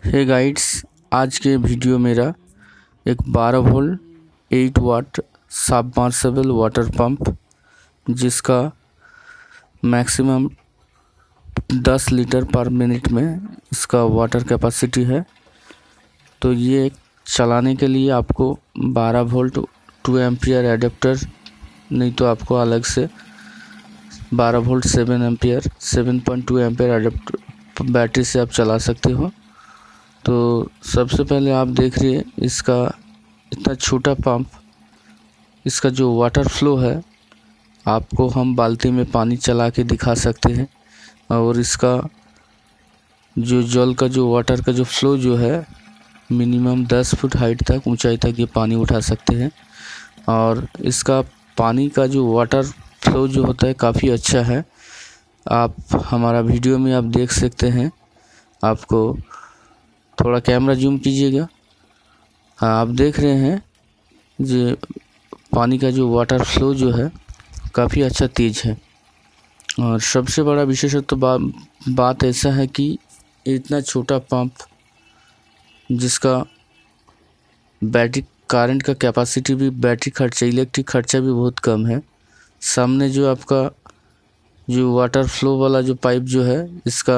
हे guides, आज के video मेरा एक 12 volt 8 watt submersible water pump जिसका मैक्सिमम 10 लीटर पर मिनट में इसका वाटर कैपेसिटी है। तो ये चलाने के लिए आपको 12 वोल्ट 2 एम्पियर एडाप्टर, नहीं तो आपको अलग से 12 volt 7 ampere 7.2 ampere adapter battery से आप चला सकते हो। तो सबसे पहले आप देख रही है इसका इतना छोटा पंप, इसका जो वाटर फ्लो है आपको हम बाल्टी में पानी चला के दिखा सकते हैं, और इसका जो जल का जो वाटर का जो फ्लो जो है मिनिमम 10 फुट हाइट तक ऊंचाई तक ये पानी उठा सकते हैं। और इसका पानी का जो वाटर फ्लो जो होता है काफ़ी अच्छा है। आप हमारा वीडियो में आप देख सकते हैं, आपको थोड़ा कैमरा जूम कीजिएगा। हाँ, आप देख रहे हैं जो पानी का जो वाटर फ्लो जो है काफ़ी अच्छा तेज़ है। और सबसे बड़ा विशेषत्व बात ऐसा है कि इतना छोटा पंप जिसका बैटरी करंट का कैपेसिटी भी, बैटरी खर्चा, इलेक्ट्रिक खर्चा भी बहुत कम है। सामने जो आपका जो वाटर फ्लो वाला जो पाइप जो है इसका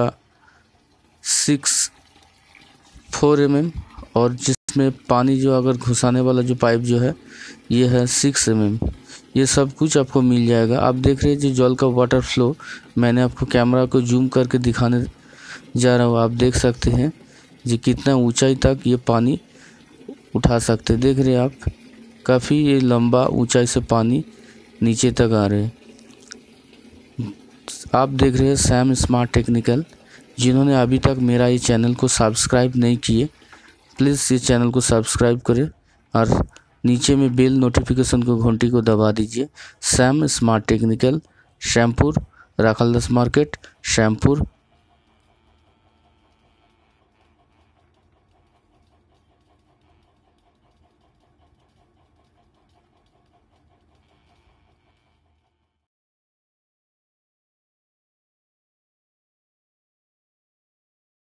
4 mm, और जिसमें पानी जो अगर घुसाने वाला जो पाइप जो है ये है 6 mm। ये सब कुछ आपको मिल जाएगा। आप देख रहे हैं जो जल का वाटर फ्लो, मैंने आपको कैमरा को जूम करके दिखाने जा रहा हूँ। आप देख सकते हैं जी कितना ऊंचाई तक ये पानी उठा सकते हैं। देख रहे हैं आप, काफ़ी ये लंबा ऊंचाई से पानी नीचे तक आ रहे हैं। आप देख रहे हैं सैम स्मार्ट टेक्निकल। जिन्होंने अभी तक मेरा ये चैनल को सब्सक्राइब नहीं किए, प्लीज़ ये चैनल को सब्सक्राइब करें और नीचे में बेल नोटिफिकेशन को घंटी को दबा दीजिए। Sam smart technical, Shyampur, Rakhaldas market, शैमपुर,